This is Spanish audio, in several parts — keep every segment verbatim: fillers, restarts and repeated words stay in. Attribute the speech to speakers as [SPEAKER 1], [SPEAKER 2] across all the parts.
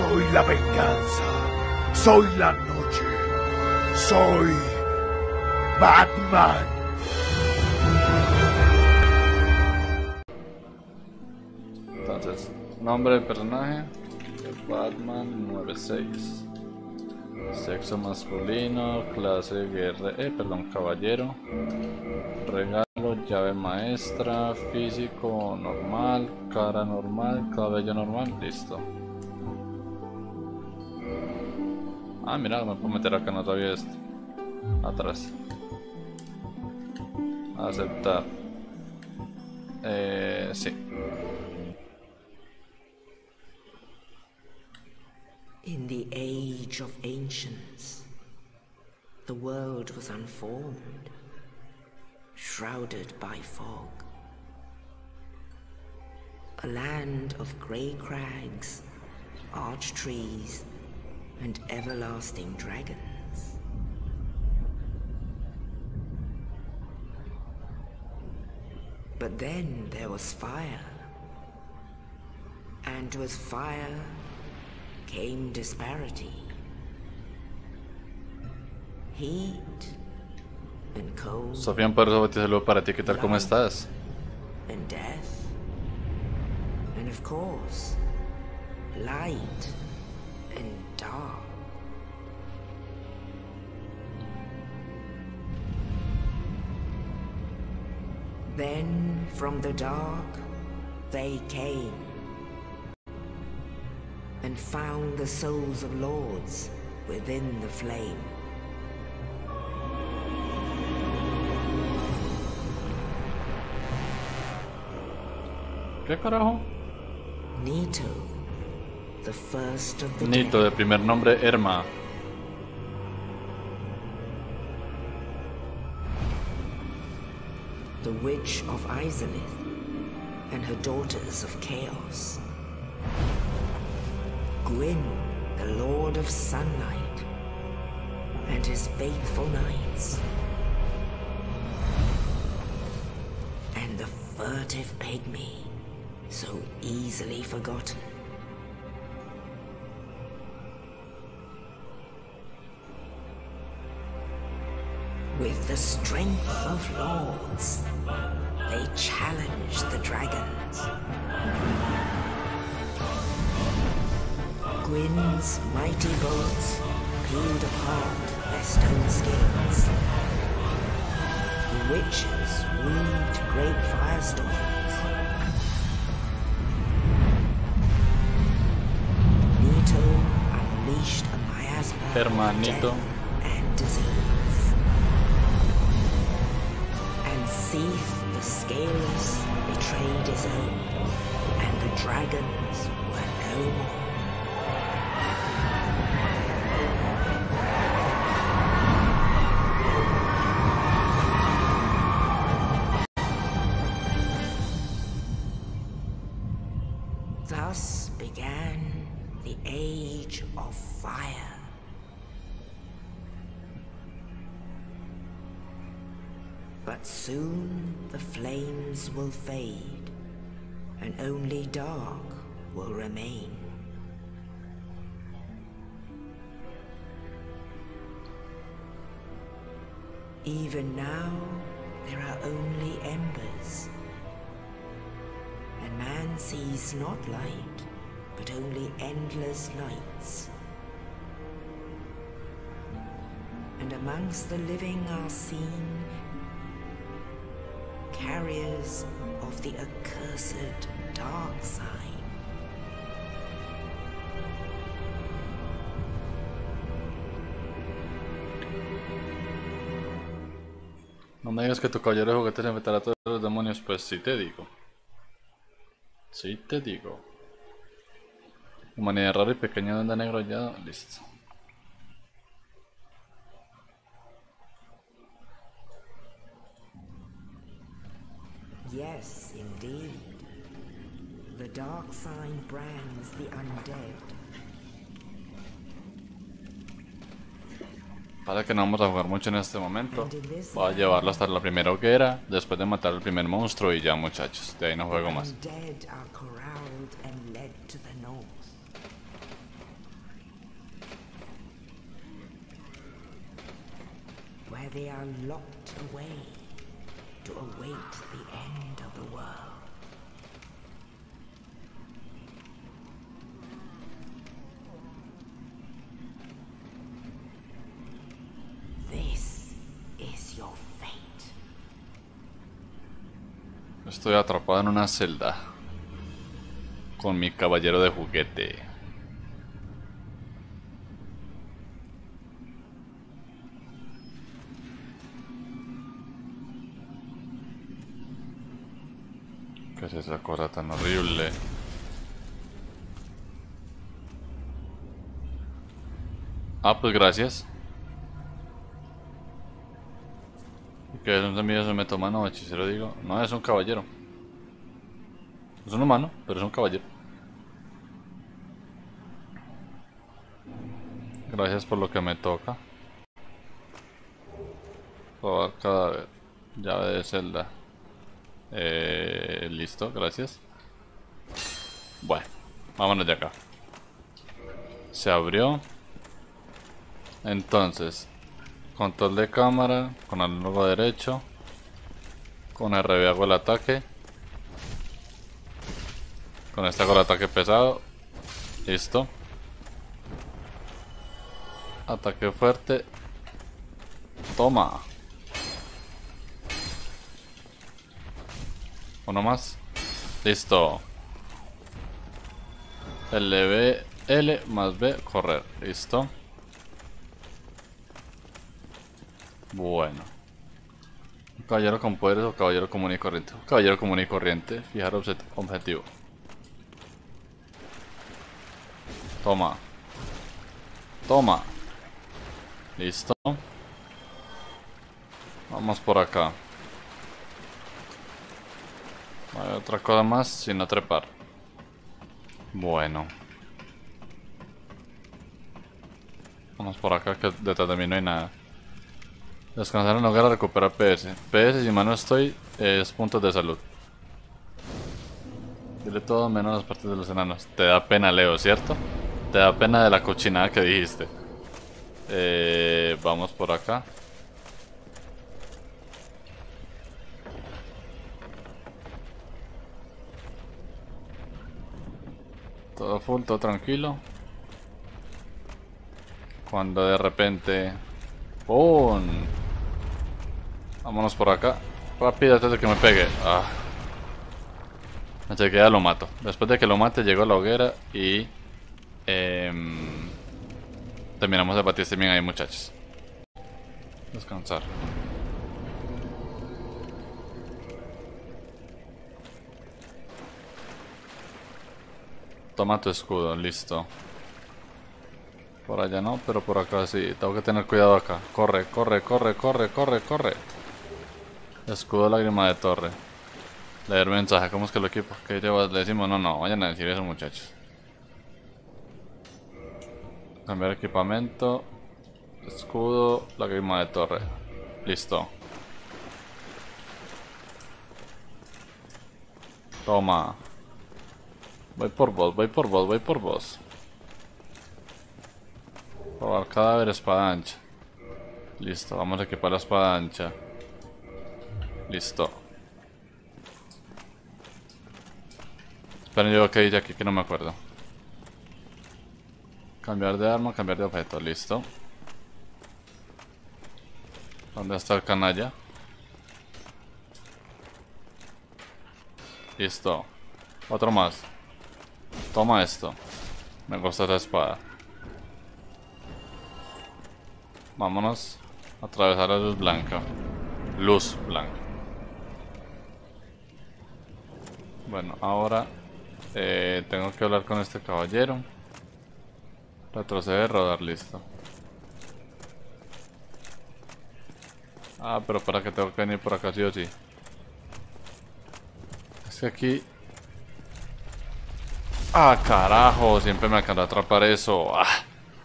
[SPEAKER 1] Soy la venganza. Soy la noche. Soy Batman.
[SPEAKER 2] Entonces, nombre del personaje: Batman noventa y seis. Sexo masculino, clase guerrero, eh, perdón, caballero. Regalo, llave maestra, físico normal, cara normal, cabello normal, listo. Ah, mira, me puedo meter acá, no sabía esto. Atrás. Aceptar. Eh, sí.
[SPEAKER 3] In the age of ancients, the world was unformed, shrouded by fog. A land of grey crags, arch trees, and everlasting dragons. But then there was fire, and with fire came disparity, heat and cold,
[SPEAKER 2] Sofía, un perro te saludo para ti, ¿qué tal? ¿Cómo estás?
[SPEAKER 3] and death, and of course, light and dark. Then from the dark they came and found the souls of lords within the flame.
[SPEAKER 2] ¿Qué carajo?
[SPEAKER 3] Nito, the first of the
[SPEAKER 2] Nito,
[SPEAKER 3] dead,
[SPEAKER 2] de primer nombre Erma.
[SPEAKER 3] the witch of Izalith, and her daughters of chaos. Gwyn, the lord of sunlight, and his faithful knights. And the furtive pygmy, so easily forgotten. With the strength of lords, they challenged the dragons. Gwyn's mighty bolts peeled apart their stone scales. The witches weaved great firestorms. Nito unleashed a miasma of
[SPEAKER 2] Hermanito.
[SPEAKER 3] death and disease. And Seath, the Scaleless, betrayed his own, and the dragons were no more. Thus began the Age of Fire. But soon the flames will fade, and only dark will remain. Even now, there are only embers. And man sees not light, but only endless nights. And amongst the living are seen carriers of the accursed dark sign.
[SPEAKER 2] No me digas que tu caballero de juguetes enfrentará a todos los demonios, pues sí te digo. Sí te digo. Humanidad rara y pequeña onda negro ya, listo.
[SPEAKER 3] Yes, indeed. The dark sign brands the undead.
[SPEAKER 2] Para que no vamos a jugar mucho en este momento. Voy a llevarlo hasta la primera hoguera, después de matar al primer monstruo y ya, muchachos. De ahí no juego más.
[SPEAKER 3] Undead are corralled and led to the north. they are locked away to await the end of the world. This is your fate.
[SPEAKER 2] Estoy atrapado en una celda con mi caballero de juguete. ¿Qué es esa cosa tan horrible? Ah, pues gracias. ¿Qué es un semillas de metomano o hechicero? Digo, no, es un caballero. Es un humano, pero es un caballero. Gracias por lo que me toca. Probar cadáver. Llave de celda. Eh, listo, gracias. Bueno, vámonos de acá. Se abrió. Entonces, control de cámara, con el logo derecho. Con R B hago el ataque. Con este hago el ataque pesado. Listo. Ataque fuerte. Toma. Uno más. Listo. L B L más B, correr. Listo. Bueno. Caballero con poderes o caballero común y corriente. Caballero común y corriente. Fijar objetivo. Toma. Toma. Listo. Vamos por acá. Hay otra cosa más sin no trepar. Bueno. Vamos por acá que detrás de mí no hay nada. Descansar en hogar a recuperar P S. P S si mal no estoy es puntos de salud. Dile todo menos las partes de los enanos. Te da pena, Leo, ¿cierto? Te da pena de la cochinada que dijiste. Eh, vamos por acá. Todo full, todo tranquilo. Cuando de repente... ¡Pum! Vámonos por acá. Rápido antes de que me pegue. Ah. Así que ya lo mato. Después de que lo mate llegó a la hoguera y... Eh, terminamos de batir bien ahí, muchachos. Descansar. Toma tu escudo, listo. Por allá no, pero por acá sí. Tengo que tener cuidado acá. Corre, corre, corre, corre, corre, corre. Escudo lágrima de torre. Leer mensaje, ¿cómo es que lo equipo? ¿Qué llevas? Le decimos, no, no, vayan a decir eso, muchachos. Cambiar equipamiento. Escudo, lágrima de torre. Listo. Toma. Voy por vos, voy por vos, voy por vos. Probar cadáver, espada ancha. Listo, vamos a equipar la espada ancha. Listo. Esperen, yo que dice aquí que no me acuerdo. Cambiar de arma, cambiar de objeto, listo. ¿Dónde está el canalla? Listo. Otro más. Toma esto. Me gusta esa espada. Vámonos a atravesar la luz blanca. Luz blanca. Bueno, ahora eh, tengo que hablar con este caballero. Retroceder, rodar, listo. Ah, pero para que tengo que venir por acá sí o sí. Es que aquí... Ah, carajo, siempre me acaba de atrapar eso. Ah.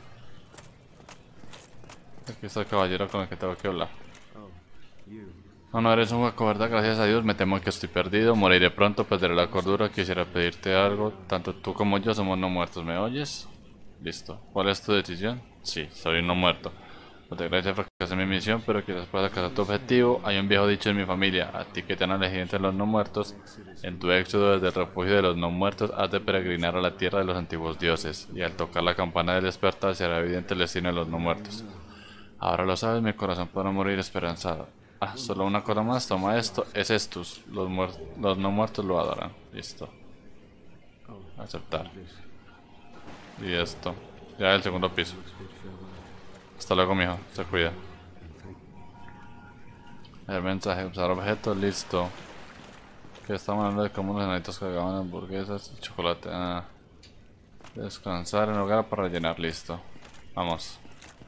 [SPEAKER 2] Aquí está el caballero con el que tengo que hablar. No, no eres un hueco, ¿verdad? Gracias a Dios, me temo que estoy perdido. Moriré pronto, perderé la cordura. Quisiera pedirte algo. Tanto tú como yo somos no muertos, ¿me oyes? Listo. ¿Cuál es tu decisión? Sí, soy no muerto. Por desgracia fracasé en mi misión, pero quizás puedas alcanzar tu objetivo. Hay un viejo dicho en mi familia: a ti que te han elegido entre los no muertos, en tu éxodo desde el refugio de los no muertos has de peregrinar a la tierra de los antiguos dioses, y al tocar la campana del despertar será evidente el destino de los no muertos. Ahora lo sabes, mi corazón podrá morir esperanzado. Ah, solo una cosa más, toma esto, es Estus, los, los no muertos lo adoran. Listo. Aceptar. Y esto, ya el segundo piso. Hasta luego, mijo, se cuida. El mensaje, usar objetos, listo. Que estamos hablando de cómo los enanitos cargaban hamburguesas y chocolate. Ah. Descansar en el hogar para rellenar, listo. Vamos.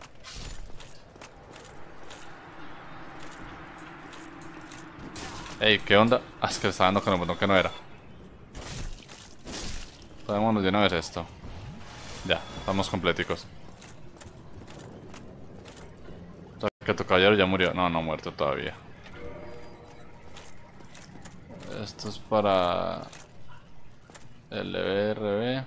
[SPEAKER 2] Ey, ¿qué onda? Ah, es que le estaba dando con el botón que no era. Podemos de una vez esto. Ya, estamos completicos. Que tu caballero ya murió. No, no ha muerto todavía. Esto es para L B R B.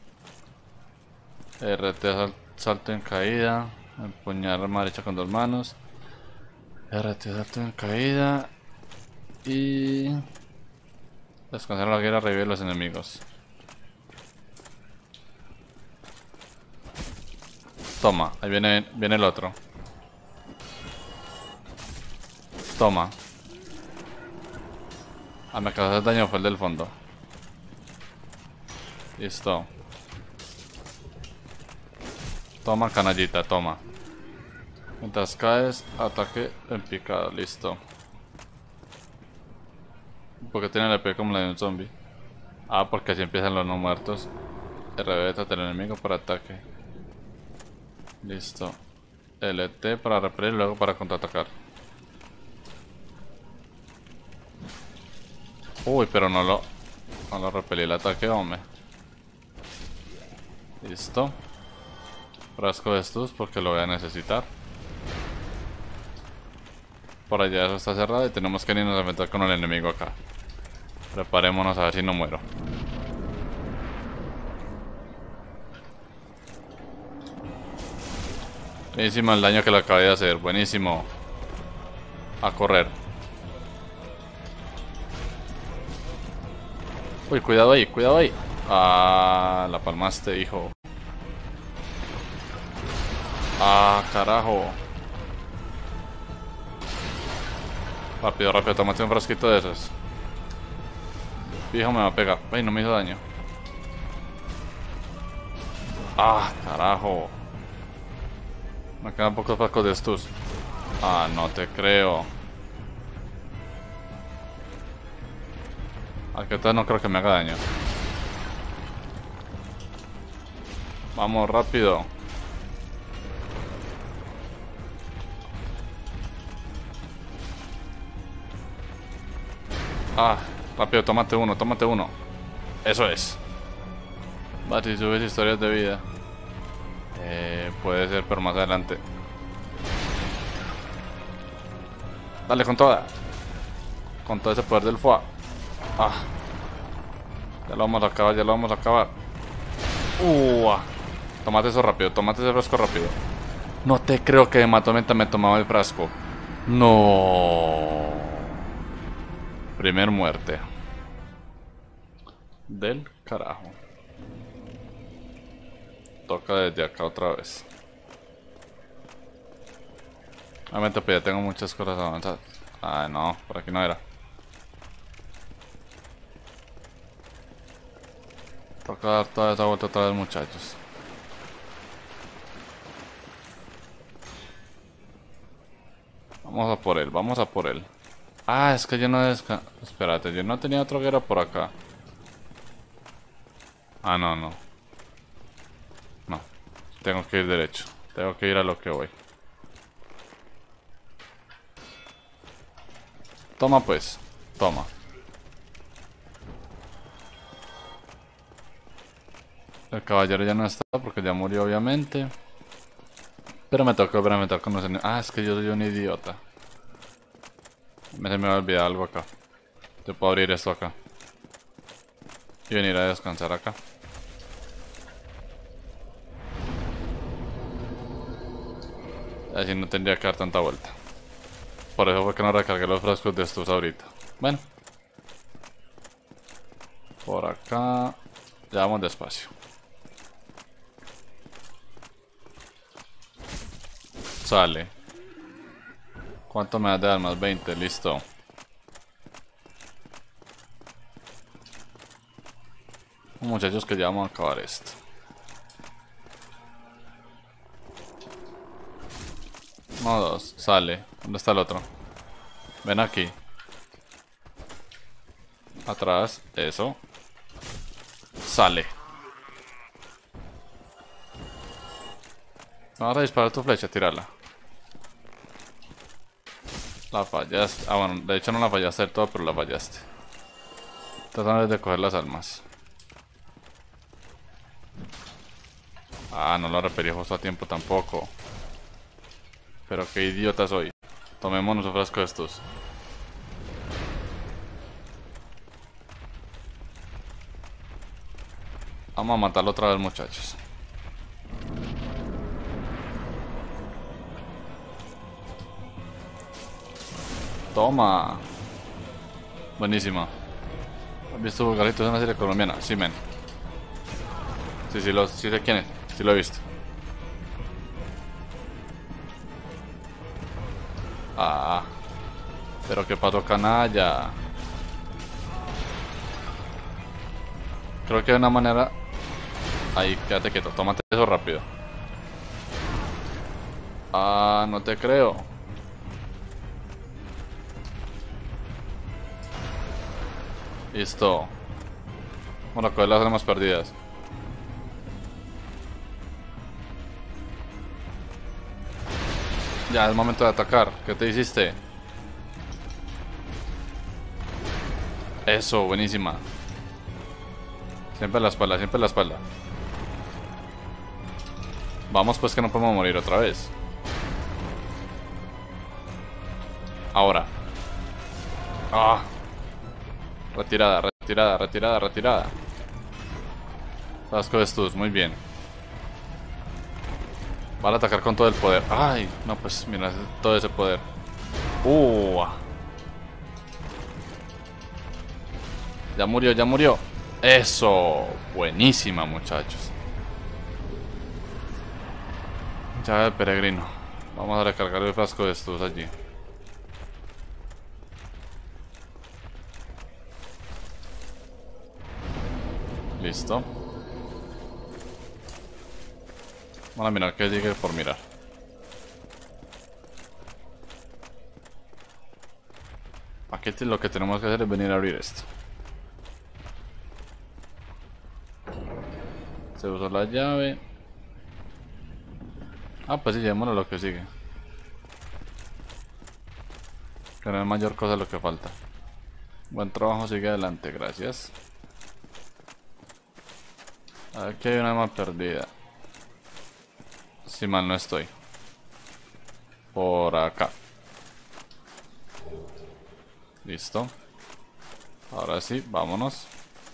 [SPEAKER 2] R T sal, salto en caída. Empuñar arma derecha con dos manos. R T salto en caída. Y descansar la guerra, revivir los enemigos. Toma, ahí viene, viene el otro. Toma. Ah, me acabas de hacer daño, fue el del fondo. Listo. Toma, canallita, toma. Mientras caes, ataque en picado, listo. Porque tiene la P como la de un zombie. Ah, porque así empiezan los no muertos. R B trata del enemigo para ataque. Listo. L T para repeler y luego para contraatacar. Uy, pero no lo... No lo repelí el ataque, hombre. Listo. Frasco de estos porque lo voy a necesitar. Por allá eso está cerrado y tenemos que irnos a meter con el enemigo acá. Preparémonos a ver si no muero. Buenísimo el daño que le acabé de hacer, buenísimo. A correr. Uy, cuidado ahí, cuidado ahí. Ah, la palmaste, hijo. Ah, carajo. Rápido, rápido, tómate un frasquito de esos. Fijo, me va a pegar. Ay, no me hizo daño. Ah, carajo. Me quedan pocos frascos de estos. Ah, no te creo. Al que tal no creo que me haga daño. Vamos, rápido. Ah, rápido, tómate uno, tómate uno. Eso es. Va, si subes historias de vida. Eh, puede ser, pero más adelante. Dale con toda. Con todo ese poder del F U A. Ah. Ya lo vamos a acabar, ya lo vamos a acabar. Uh, ah. Tómate eso rápido, tómate ese frasco rápido. No te creo que de matomenta me tomaba el frasco. No. Primer muerte. Del carajo. Toca desde acá otra vez. Obviamente pues ya tengo muchas cosas avanzadas. Ah, no, por aquí no era. Toca dar toda esa vuelta otra vez, muchachos. Vamos a por él, vamos a por él. Ah, es que yo no desca... Espérate, yo no tenía otro guerra por acá. Ah, no, no. No. Tengo que ir derecho. Tengo que ir a lo que voy. Toma pues. Toma. El caballero ya no está porque ya murió obviamente. Pero me toca volver a meter con los enemigos. Ah, es que yo soy un idiota. Me se me va a olvidar algo acá. Yo puedo abrir esto acá. Y venir a descansar acá. Así no tendría que dar tanta vuelta. Por eso fue que no recargué los frascos de estos ahorita. Bueno. Por acá. Ya vamos despacio. Sale. ¿Cuánto me das de armas? veinte, listo. Muchachos, que ya vamos a acabar esto. No, dos, sale. ¿Dónde está el otro? Ven aquí. Atrás, eso. Sale. Vamos a disparar tu flecha, tirarla. La fallaste. Ah, bueno, de hecho no la fallaste del todo, pero la fallaste. Tratando de coger las almas. Ah, no lo repelí justo a tiempo tampoco. Pero qué idiota soy. Tomémonos un frasco de estos. Vamos a matarlo otra vez, muchachos. Toma. Buenísima. ¿Has visto Vulgaritos? Es una serie colombiana. Sí, men. Sí, sí, lo, sí sé quién es. Sí lo he visto. Ah. Pero qué pasó, canalla. Creo que hay una manera. Ahí, quédate quieto. Tómate eso rápido. Ah, no te creo. Listo. Bueno, coger las armas perdidas. Ya, es momento de atacar. ¿Qué te hiciste? Eso, buenísima. Siempre la espalda, siempre la espalda. Vamos, pues, que no podemos morir otra vez. Ahora. Ah. Retirada, retirada, retirada, retirada. Frasco de estos, muy bien. Van a atacar con todo el poder. Ay, no, pues mira, todo ese poder. Uh. Ya murió, ya murió. Eso. Buenísima, muchachos. Llave de peregrino. Vamos a recargar el frasco de estos allí. Listo. Vamos a mirar que llegue por mirar. Aquí lo que tenemos que hacer es venir a abrir esto. Se usó la llave. Ah, pues sí, llevémonos lo que sigue. Que no es mayor cosa lo que falta. Buen trabajo, sigue adelante, gracias. Aquí hay una arma perdida. Si mal no estoy. Por acá. Listo. Ahora sí, vámonos.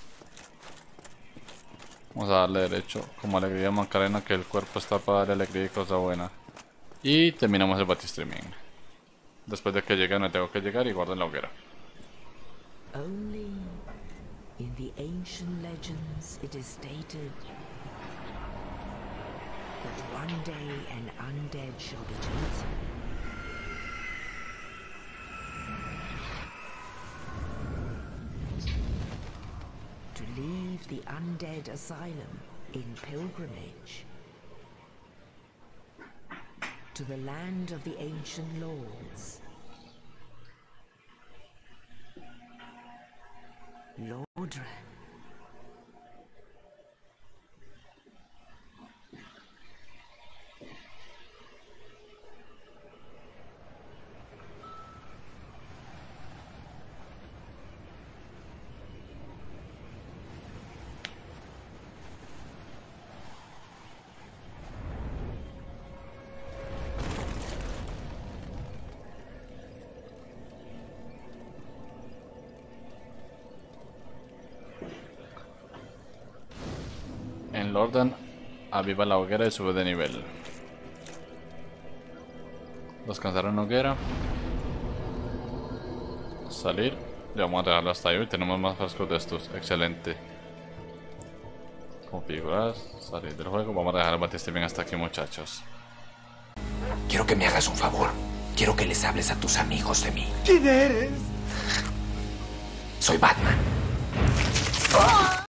[SPEAKER 2] Vamos a darle derecho. Como alegría Macarena, que el cuerpo está para darle alegría y cosa buena. Y terminamos el batistreaming. Después de que llegue, no tengo que llegar y guardo en la hoguera.
[SPEAKER 3] Only in the ancient legends it is stated that one day an undead shall be chosen. To leave the undead asylum in pilgrimage to the land of the ancient lords. Lordran.
[SPEAKER 2] En Lordan, aviva la hoguera y sube de nivel. Descansar en hoguera. Salir. Y vamos a dejarlo hasta ahí. Y tenemos más frascos de estos. Excelente. Configurar. Salir del juego. Vamos a dejar el Batistiming hasta aquí, muchachos.
[SPEAKER 4] Quiero que me hagas un favor. Quiero que les hables a tus amigos de mí.
[SPEAKER 1] ¿Quién eres?
[SPEAKER 4] Soy Batman.
[SPEAKER 1] ¡Ah!